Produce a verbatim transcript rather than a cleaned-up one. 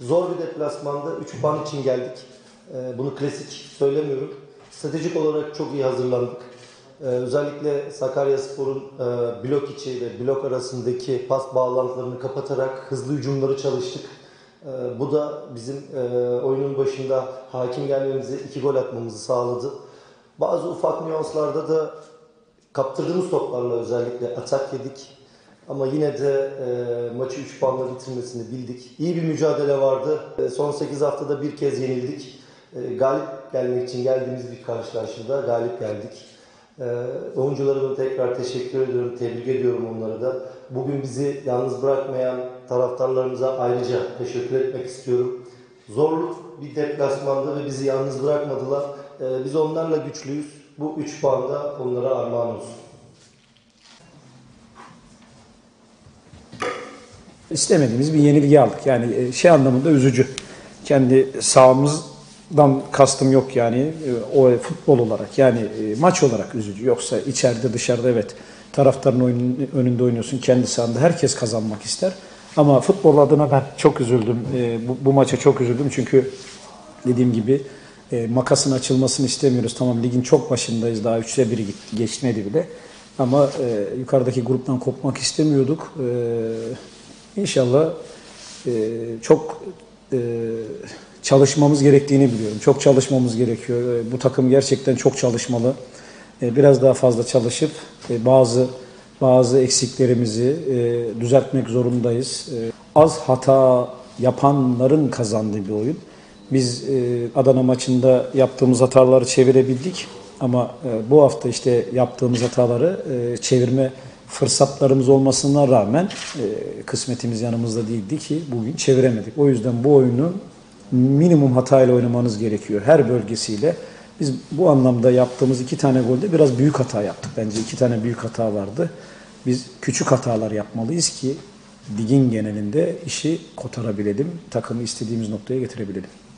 Zor bir deplasmanda üç puan için geldik. Bunu klasik söylemiyorum. Stratejik olarak çok iyi hazırlandık. Özellikle Sakaryaspor'un blok içi ve blok arasındaki pas bağlantılarını kapatarak hızlı hücumları çalıştık. Bu da bizim oyunun başında hakim gelmemize iki gol atmamızı sağladı. Bazı ufak nüanslarda da kaptırdığımız toplarla özellikle atak yedik. Ama yine de e, maçı üç puanla bitirmesini bildik. İyi bir mücadele vardı. E, son sekiz haftada bir kez yenildik. E, galip gelmek için geldiğimiz bir karşılaşmada galip geldik. E, oyuncularıma tekrar teşekkür ediyorum, tebrik ediyorum onları da. Bugün bizi yalnız bırakmayan taraftarlarımıza ayrıca teşekkür etmek istiyorum. Zorlu bir deplasmanda ve bizi yalnız bırakmadılar. E, biz onlarla güçlüyüz. Bu üç puan da onlara armağan olsun. İstemediğimiz bir yenilgi aldık. Yani şey anlamında üzücü. Kendi sahamızdan kastım yok yani o futbol olarak yani maç olarak üzücü. Yoksa içeride dışarıda evet taraftarın oyunun önünde oynuyorsun, kendi sahanda herkes kazanmak ister. Ama futbol adına ben çok üzüldüm. Bu, bu maça çok üzüldüm çünkü dediğim gibi makasın açılmasını istemiyoruz. Tamam ligin çok başındayız, daha üçte biri geçmedi bile. Ama e, yukarıdaki gruptan kopmak istemiyorduk. E, İnşallah e, çok e, çalışmamız gerektiğini biliyorum. Çok çalışmamız gerekiyor. E, bu takım gerçekten çok çalışmalı. E, biraz daha fazla çalışıp e, bazı bazı eksiklerimizi e, düzeltmek zorundayız. E, az hata yapanların kazandığı bir oyun. Biz e, Adana maçında yaptığımız hataları çevirebildik. Ama e, bu hafta işte yaptığımız hataları e, çevirme fırsatlarımız olmasına rağmen e, kısmetimiz yanımızda değildi ki bugün çeviremedik. O yüzden bu oyunu minimum hatayla oynamanız gerekiyor her bölgesiyle. Biz bu anlamda yaptığımız iki tane golde biraz büyük hata yaptık. Bence iki tane büyük hata vardı. Biz küçük hatalar yapmalıyız ki ligin genelinde işi kotarabilelim, takımı istediğimiz noktaya getirebilelim.